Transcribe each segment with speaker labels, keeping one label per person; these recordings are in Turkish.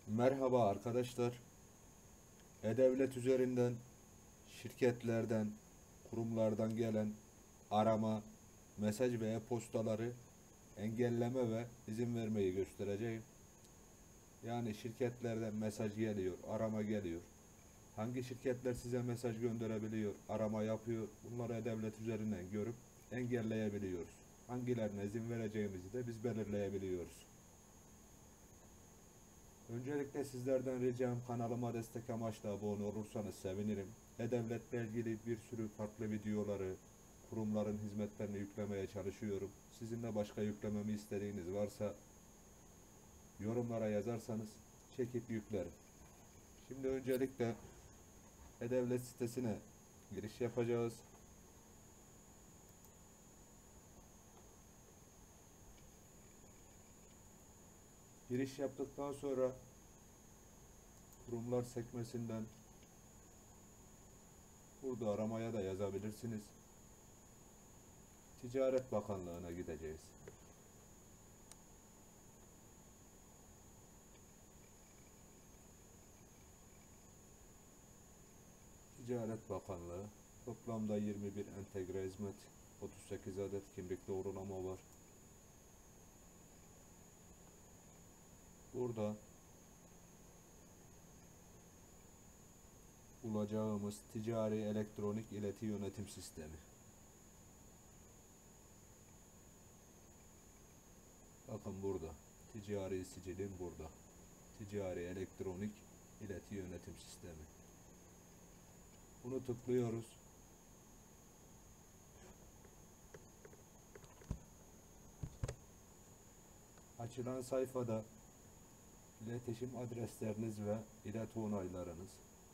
Speaker 1: Merhaba arkadaşlar. E-Devlet üzerinden şirketlerden, kurumlardan gelen arama, mesaj ve e-postaları engelleme ve izin vermeyi göstereceğim. Yani şirketlerden mesaj geliyor, arama geliyor. Hangi şirketler size mesaj gönderebiliyor, arama yapıyor? Bunları E-Devlet üzerinden görüp engelleyebiliyoruz. Hangilerine izin vereceğimizi de biz belirleyebiliyoruz. Öncelikle sizlerden ricam kanalıma destek amaçlı abone olursanız sevinirim. E-Devlet'le ilgili bir sürü farklı videoları, kurumların hizmetlerini yüklemeye çalışıyorum. Sizin de başka yüklememi istediğiniz varsa yorumlara yazarsanız çekip yüklerim. Şimdi öncelikle E-Devlet sitesine giriş yapacağız. Giriş yaptıktan sonra kurumlar sekmesinden burada aramaya da yazabilirsiniz. Ticaret Bakanlığı'na gideceğiz. Ticaret Bakanlığı toplamda 21 entegre hizmet, 38 adet kimlik doğrulama var. Burada bulacağımız ticari elektronik ileti yönetim sistemi. Bakın burada. Ticari sicilin burada. Ticari elektronik ileti yönetim sistemi. Bunu tıklıyoruz. Açılan sayfada iletişim adresleriniz ve ileti onaylarınız,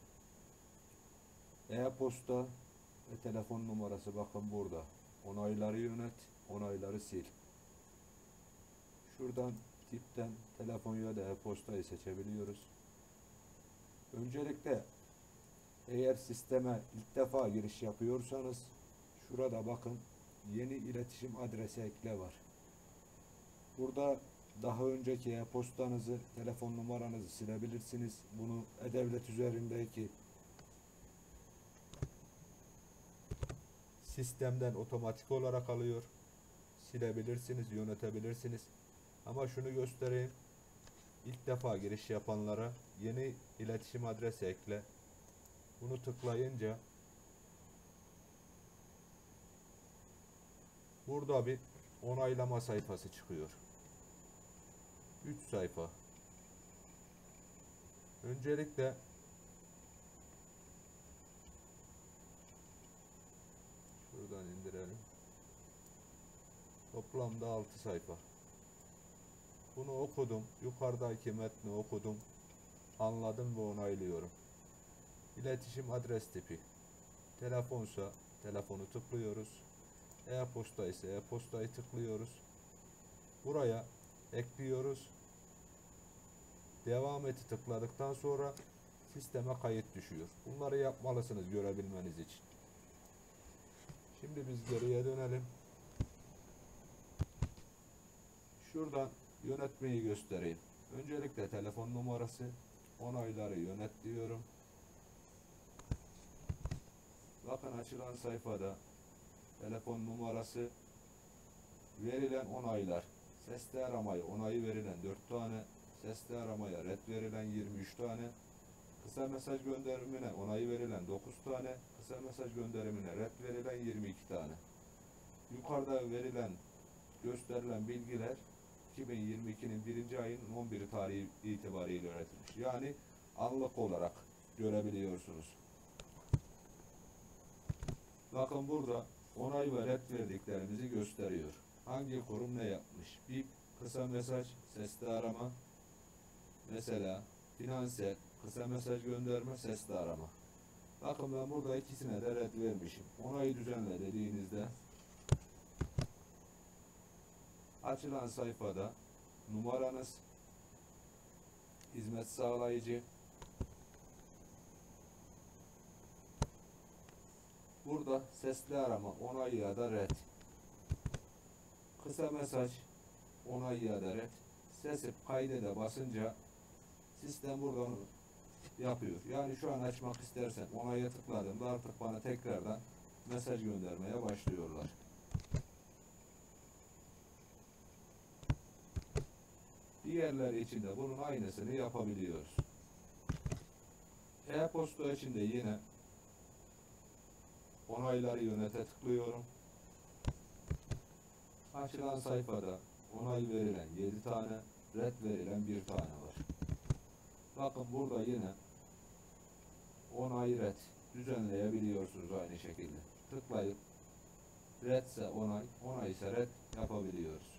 Speaker 1: e-posta ve telefon numarası bakın burada. Onayları yönet, onayları sil. Şuradan tipten telefon ya da e-postayı seçebiliyoruz. Öncelikle eğer sisteme ilk defa giriş yapıyorsanız şurada bakın yeni iletişim adresi ekle var. Burada daha önceki e-postanızı, telefon numaranızı silebilirsiniz. Bunu E-Devlet üzerindeki sistemden otomatik olarak alıyor. Silebilirsiniz, yönetebilirsiniz. Ama şunu göstereyim. İlk defa giriş yapanlara yeni iletişim adresi ekle. Bunu tıklayınca burada bir onaylama sayfası çıkıyor. 3 sayfa. Öncelikle şuradan indirelim. Toplamda 6 sayfa. Bunu okudum. Yukarıdaki metni okudum. Anladım ve onaylıyorum. İletişim adres tipi. Telefonsa telefonu tıklıyoruz. E-posta ise e-postayı tıklıyoruz. Buraya ekliyoruz. Devam eti tıkladıktan sonra sisteme kayıt düşüyor. Bunları yapmalısınız görebilmeniz için. Şimdi biz geriye dönelim. Şuradan yönetmeyi göstereyim. Öncelikle telefon numarası, onayları yönet diyorum. Bakın açılan sayfada telefon numarası, verilen onaylar, sesli aramaya onayı verilen 4 tane, sesli aramaya red verilen 23 tane, kısa mesaj gönderimine onayı verilen 9 tane, kısa mesaj gönderimine red verilen 22 tane. Yukarıda verilen, gösterilen bilgiler 2022'nin 1. ayın 11 tarihi itibariyle üretilmiş. Yani anlık olarak görebiliyorsunuz. Bakın burada onay ve red verdiklerimizi gösteriyor. Hangi kurum ne yapmış? Bir kısa mesaj, sesli arama. Mesela Finansel, kısa mesaj gönderme, sesli arama. Bakın ben burada ikisine de red vermişim. Onayı düzenle dediğinizde açılan sayfada numaranız, hizmet sağlayıcı, burada sesli arama, onay ya da red, kısa mesaj, onay ya da red, sesip kaydede basınca Sistem buradan yapıyor. Yani şu an açmak istersen onaya tıkladığımda artık bana tekrardan mesaj göndermeye başlıyorlar. Diğerleri için de bunun aynısını yapabiliyoruz. E-posta için de yine onayları yönete tıklıyorum. Açılan sayfada onay verilen 7 tane, red verilen 1 tane var. Bakın burada yine onay red düzenleyebiliyorsunuz aynı şekilde. Tıklayıp red ise onay, onay ise red yapabiliyoruz.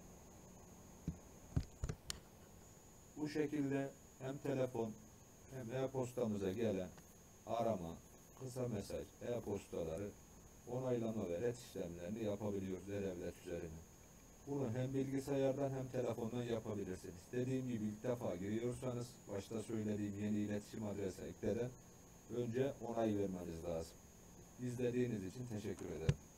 Speaker 1: Bu şekilde hem telefon hem e-postamıza gelen arama, kısa mesaj, e-postaları onaylama ve red işlemlerini yapabiliyoruz e-devlet üzerine. Bunu hem bilgisayardan hem telefondan yapabilirsiniz. Dediğim gibi ilk defa giriyorsanız başta söylediğim yeni iletişim adresi ekleden önce onay vermeniz lazım. İzlediğiniz için teşekkür ederim.